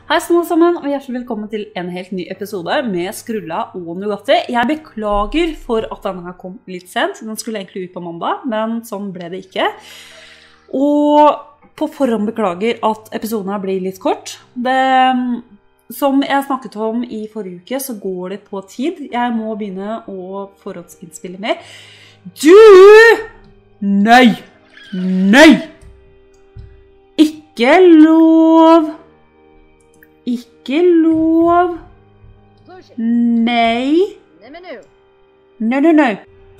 Hei alle sammen, og hjertelig velkommen til en helt ny episode med Skrulla og Nugatti. Jeg beklager for at denne her kom litt sent. Den skulle egentlig ut på mandag, men sånn ble det ikke. Og på forhånd beklager at episoden her blir litt kort. Som jeg snakket om i forrige uke, så går det på tid. Jeg må begynne å forhåndsinnspille mer. Nei! Ikke lov! Ikke lov. Nei. Nei.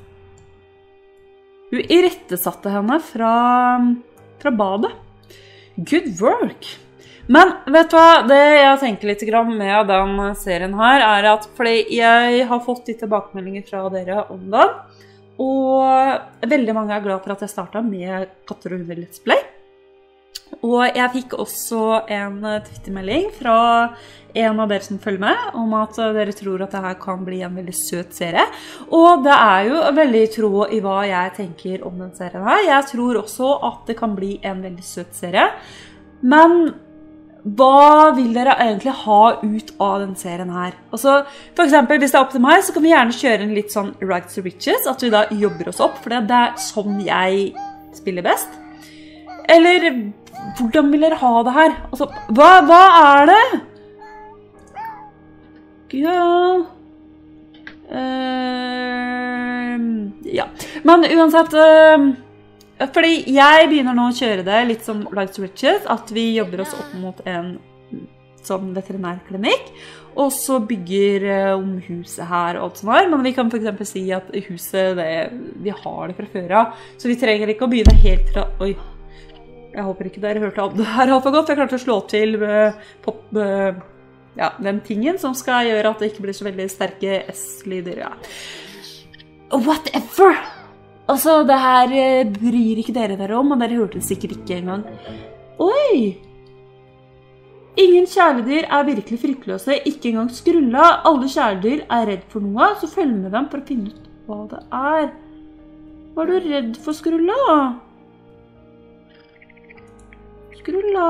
Hun irettesatte henne fra badet. Good work. Men vet du hva, det jeg tenker litt med den serien her er at fordi jeg har fått litt tilbakemeldinger fra dere om den, og veldig mange er glad for at jeg startet med Katter og Hunder Let's Play. Og jeg fikk også en Twitter-melding fra en av dere som følger med, om at dere tror at dette kan bli en veldig søt serie. Og det er jo veldig i tråd i hva jeg tenker om den serien her. Jeg tror også at det kan bli en veldig søt serie. Men hva vil dere egentlig ha ut av den serien her? Altså, for eksempel, hvis det er opp til meg, så kan vi gjerne kjøre en litt sånn Rags to Riches, at vi da jobber oss opp, for det er sånn jeg spiller best. Eller hvordan vil dere ha det her? Altså, hva er det? Ja. Ja. Men uansett, fordi jeg begynner nå å kjøre det litt som Rags to Riches, at vi jobber oss opp mot en sånn veterinærklinikk, og så bygger om huset her og alt sånt her, men vi kan for eksempel si at huset, vi har det fra før av, så vi trenger ikke å begynne helt fra... Oi. Jeg håper ikke dere hørte om det her alt for godt. Jeg klarte å slå til den tingen som skal gjøre at det ikke blir så veldig sterke S-lyder. Ja. Whatever! Altså, det her bryr ikke dere om, og dere hørte det sikkert ikke engang. Oi! Ingen kjæledyr er virkelig fryktløse, ikke engang Skrulla. Alle kjæledyr er redd for noe, så følg med dem for å finne ut hva det er. Var du redd for Skrulla? Skrulla.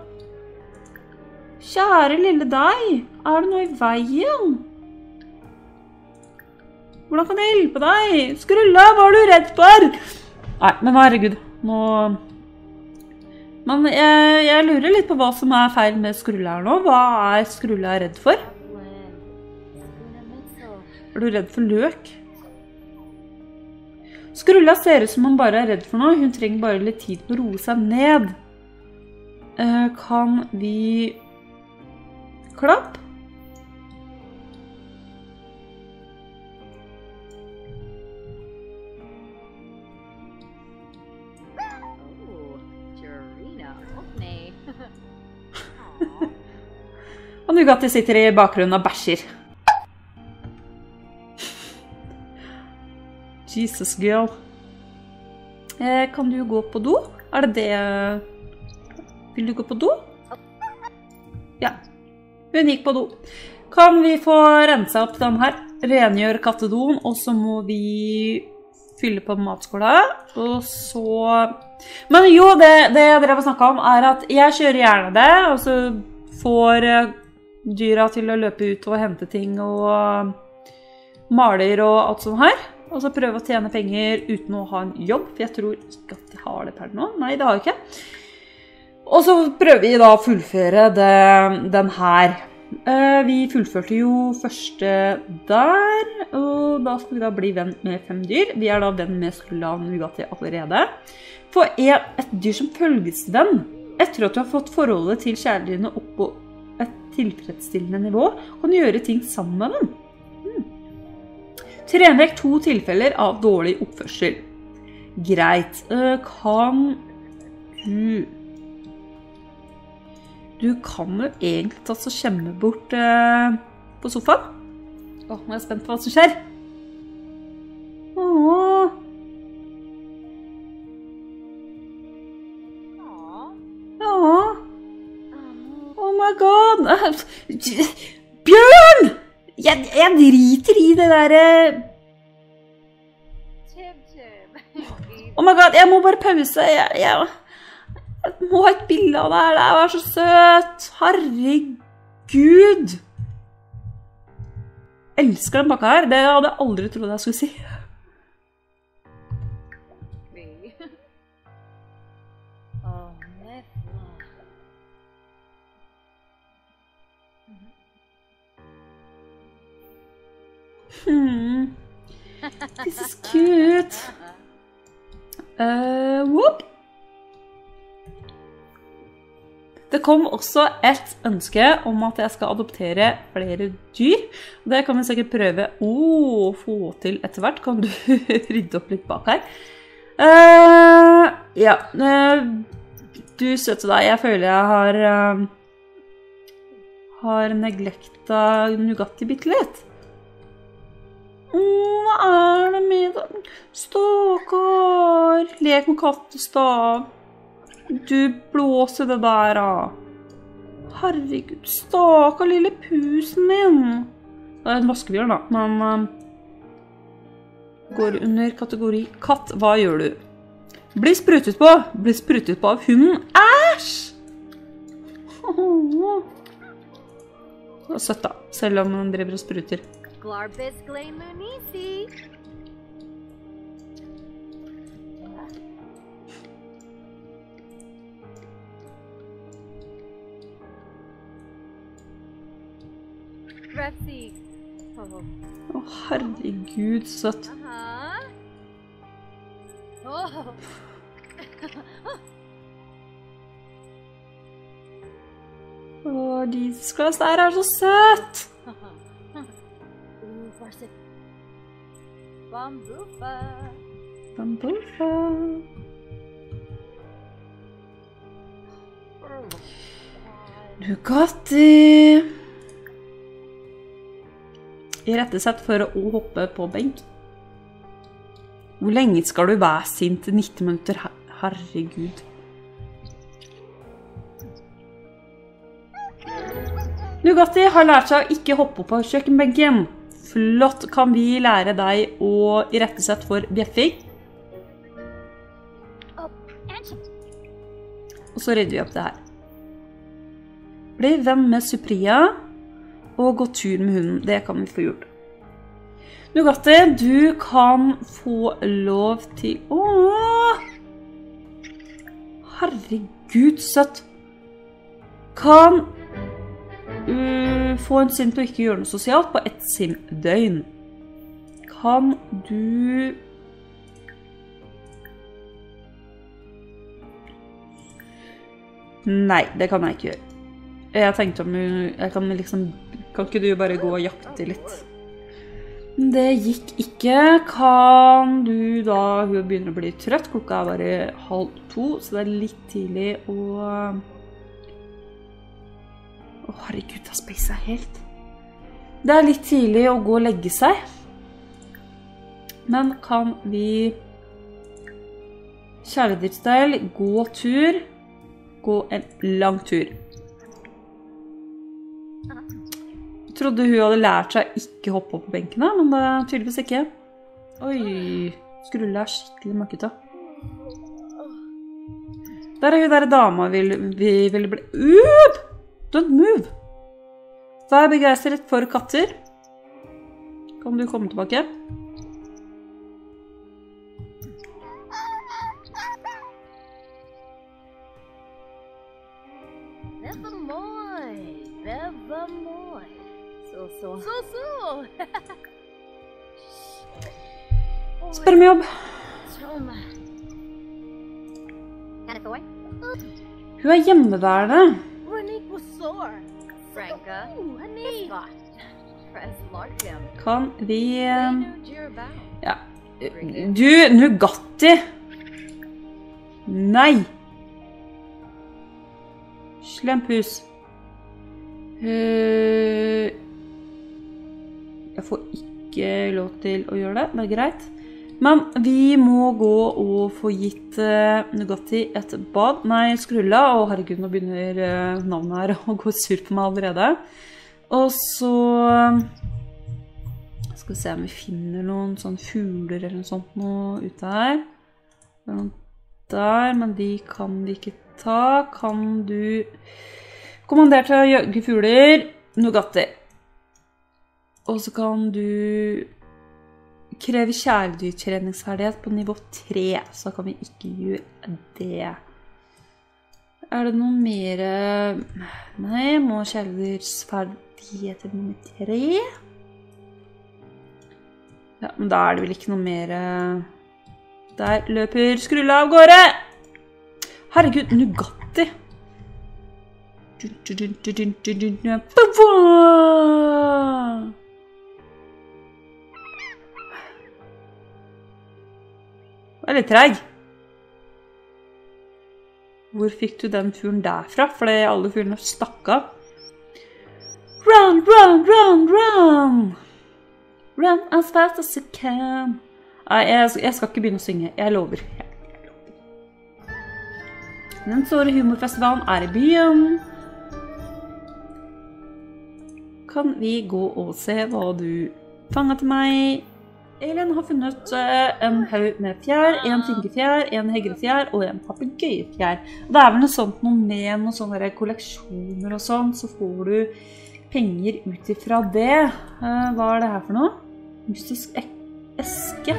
Kjære lille deg, er det noe i veien? Hvordan kan jeg hjelpe deg? Skrulla, hva er du redd for? Nei, men herregud, nå... Men jeg lurer litt på hva som er feil med Skrulla her nå. Hva er Skrulla redd for? Er du redd for løk? Skrulla ser ut som hun bare er redd for noe. Hun trenger bare litt tid på å roe seg ned. Kan vi klapp? Og Nugatti sitter i bakgrunnen og bæsjer. Jesus girl. Kan du gå på do? Er det det... Vil du gå på do? Ja, hun gikk på do. Kan vi få renset opp den her? Rengjøre kattedoen, og så må vi fylle på matskåla. Og så... Men jo, det dere har snakket om er at jeg kjører gjerne det, og så får dyra til å løpe ut og hente ting og maler og alt sånt her. Og så prøve å tjene penger uten å ha en jobb, for jeg tror ikke at de har det per nå. Nei, det har jeg ikke. Og så prøver vi da å fullføre den her. Vi fullførte jo første der, og da skal vi da bli venn med 5 dyr. Vi er da venn med Skrulla og Nugatti allerede. For et dyr som følgesvenn, etter at du har fått forholdet til kjæledyrene opp på et tilfredsstillende nivå, kan du gjøre ting sammen med dem. Tren vekk 2 tilfeller av dårlig oppførsel. Greit. Kan du... Du kan jo egentlig ta så kjemme bort på sofaen. Nå er jeg spent på hva som skjer. Åh. Åh. Oh my god. Bjørn! Jeg driter i det der... Oh my god, jeg må bare pause. Jeg må ha et bilde av deg, det var så søt. Herregud. Jeg elsker den pakka her, det hadde jeg aldri trodd jeg skulle si. This is cute. Whoop. Det kom også et ønske om at jeg skal adoptere flere dyr. Det kan vi sikkert prøve å få til etter hvert. Kan du rydde opp litt bak her? Ja, du søte deg. Jeg føler jeg har neglekta Nugatti bitte litt. Hva er det med deg? Stakkar, lek med kattestav. Du blåser det der, da. Herregud, stakkar lille pusen min. Det er en vaskebjørn, da, men går under kategori katt. Hva gjør du? Bli sprutet på. Bli sprutet på av hunden. Æsj! Det var søtt, da, selv om den driver og spruter. Glarbis Glaymunisi. Repsi. Å, herregud, søtt. Oh. Å, Jesus Christ, det her er så søtt! Bambufa. Bambufa. Nugatti. Irettesett for å hoppe på benk. Hvor lenge skal du være sint? 90 minutter? Herregud. Nugatti har lært seg å ikke hoppe på kjøkkenbenken. Flott, kan vi lære deg å irettesett for bjeffing? Og så rydder vi opp det her. Bli venn med Supriya og gå tur med hunden. Det kan vi få gjort. Nugatti, du kan få lov til... Åh! Herregud, søtt. Kan... få en sim til å ikke gjøre noe sosialt på ett sim-døgn. Kan du... Nei, det kan jeg ikke gjøre. Jeg tenkte om jeg kan liksom... Kan ikke du bare gå og jakte litt? Det gikk ikke. Kan du da... Hun begynner å bli trøtt. Klokka er bare 1:30, så det er litt tidlig å... Å, herregud, da spiser jeg helt. Det er litt tidlig å gå og legge seg. Men kan vi... Kjæledyrstyle, gå tur. Gå en lang tur. Jeg trodde hun hadde lært seg ikke hoppe opp på benkene, men det er tydeligvis ikke. Oi, skrulle er skikkelig møkkete. Der er hun der dama vi ville bli... Don't move! Da er jeg begeistret for katter. Kan du komme tilbake? Spør om jobb. Hun er hjemmeværende. Kan vi... Ja. Du, Nugatti! Nei! Slempus. Jeg får ikke lov til å gjøre det, det er greit. Men vi må gå og få gitt Nugatti et bad. Nei, skrulla. Å, herregud, nå begynner navnet her å gå sur på meg allerede. Og så skal vi se om vi finner noen sånne fugler eller noe sånt nå ute her. Det er noen der, men de kan vi ikke Da kan du kommandere til å jage fugler, Nugatti. Og så kan du kreve kjæledyrtreningsferdighet på nivå 3, så kan vi ikke gjøre det. Er det noe mer? Nei, må kjæledyrsferdighet på nivå 3? Ja, men da er det vel ikke noe mer. Der løper Skrulla av gårde! Herregud, Nugatti! Det er litt treg. Hvor fikk du den fuglen derfra? Fordi alle fuglene stakk av. Run, run, run, run! Run as fast as you can. Nei, jeg skal ikke begynne å synge. Jeg lover. Den store humorfestivalen er i byen. Kan vi gå og se hva du fanget til meg? Elin har funnet en haug med fjær, en finkefjær, en hegrefjær og en papegøyefjær. Det er vel noe sånt noe med noen sånne kolleksjoner og sånn, så får du penger ut ifra det. Hva er det her for noe? Mystisk eske.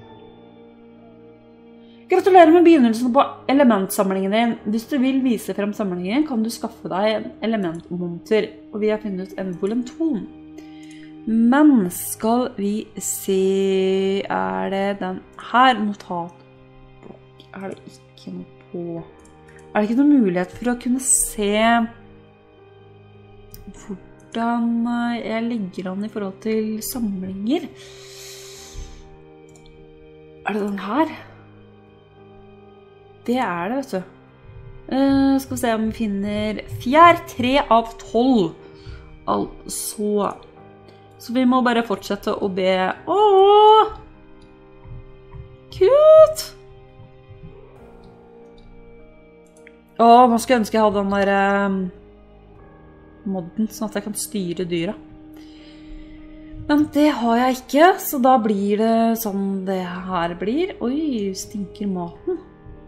Gratulerer med begynnelsen på elementsamlingen din. Hvis du vil vise frem samlingen, kan du skaffe deg en elementmonter, og vi har funnet en volenton. Men skal vi se, er det den her notatblokk? Er det ikke noe på? Er det ikke noen mulighet for å kunne se hvordan jeg legger an i forhold til samlinger? Er det den her? Det er det, vet du. Skal vi se om vi finner fjær 3 av 12. Altså... Så vi må bare fortsette å be. Åh! Kult! Åh, nå skulle jeg ønske jeg hadde den der modden, sånn at jeg kan styre dyra. Men det har jeg ikke, så da blir det sånn det her blir. Oi, stinker maten.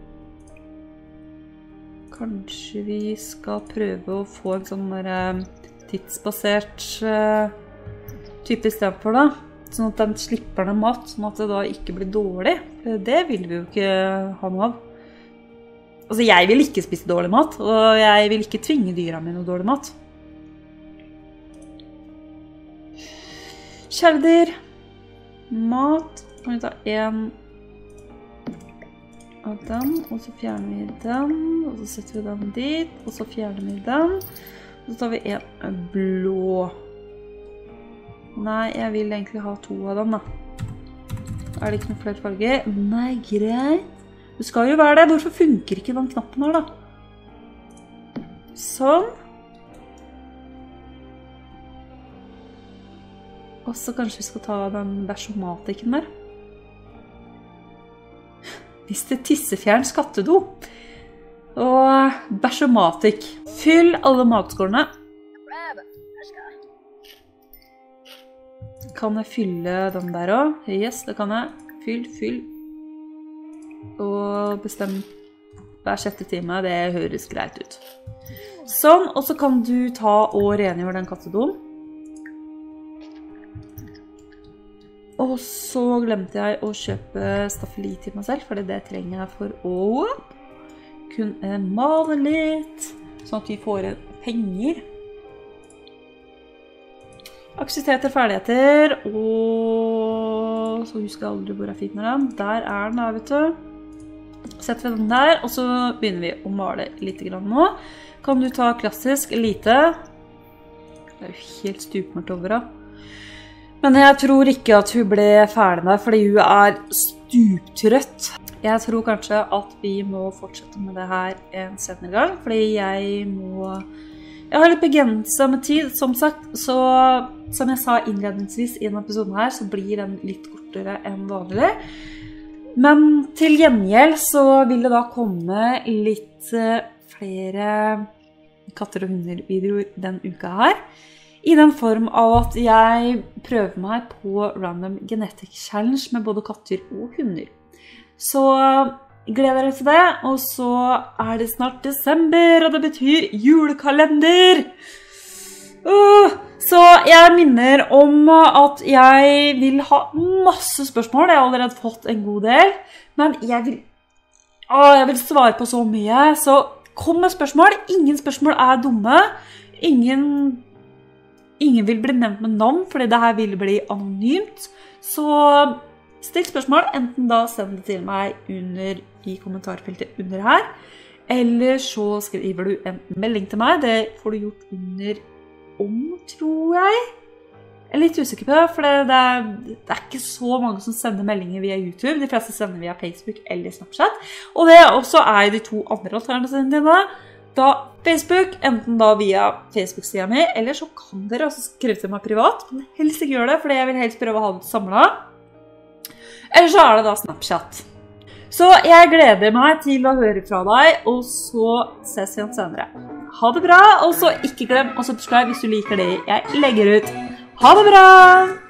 Kanskje vi skal prøve å få en sånn der tidsbasert... type i stedet for da, sånn at den slipper den mat, sånn at det da ikke blir dårlig. Det vil vi jo ikke ha noe av. Altså, jeg vil ikke spise dårlig mat, og jeg vil ikke tvinge dyra med noe dårlig mat. Kjæledyr. Mat. Kan vi ta en av den, og så fjerner vi den, og så setter vi den dit, og så fjerner vi den, og så tar vi en blå. Nei, jeg vil egentlig ha 2 av dem da. Er det ikke noen flere farger? Nei, greit. Det skal jo være det. Hvorfor funker ikke den knappen her da? Sånn. Og så kanskje vi skal ta den bæsjomatikken der. Mr. Tissefjerns kattedo. Og bæsjomatikk. Fyll alle matskålene. Kan jeg fylle den der også? Yes, det kan jeg. Fyll. Og bestem hver 6. time, det høres greit ut. Sånn, og så kan du ta og rengjøre den kattedoen. Og så glemte jeg å kjøpe staffeli til meg selv, for det trenger jeg for å kunne male litt, sånn at vi får penger. Aktiviteter, ferdigheter, og så husker jeg aldri hvor jeg finner den. Der er den da, vet du. Setter vi den der, og så begynner vi å male litt grann nå. Kan du ta klassisk elite? Det er jo helt stupmørkt over da. Men jeg tror ikke at hun ble ferdig der, fordi hun er stuptrøtt. Jeg tror kanskje at vi må fortsette med det her en senere gang, fordi jeg har litt begrenset med tid, som sagt, så som jeg sa innledningsvis i denne episoden her, så blir den litt kortere enn vanlig. Men til gjengjeld så vil det da komme litt flere katter og hunder videoer den uka her. I den form av at jeg prøver meg på Random Genetic Challenge med både katter og hunder. Så gleder dere til det. Og så er det snart desember, og det betyr julekalender. Så jeg minner om at jeg vil ha masse spørsmål. Jeg har allerede fått en god del, men jeg vil svare på så mye. Så kom med spørsmål. Ingen spørsmål er dumme. Ingen vil bli nevnt med navn, fordi det her vil bli anonymt. Så still spørsmål, enten da send det til meg i kommentarfeltet under her, eller så skriver du en melding til meg. Det får du gjort under tror jeg. Jeg er litt usikker på det, for det er ikke så mange som sender meldinger via YouTube. De fleste sender via Facebook eller Snapchat. Og det også er de to andre alternativene dine. Da Facebook, enten da via Facebook-siden min, eller så kan dere også skrive til meg privat. Men helst ikke gjøre det, for jeg vil helst prøve å ha det samlet. Eller så er det da Snapchat. Så jeg gleder meg til å høre fra deg, og så ses vi igjen senere. Ha det bra, og så ikke glem å subscribe hvis du liker det jeg legger ut. Ha det bra!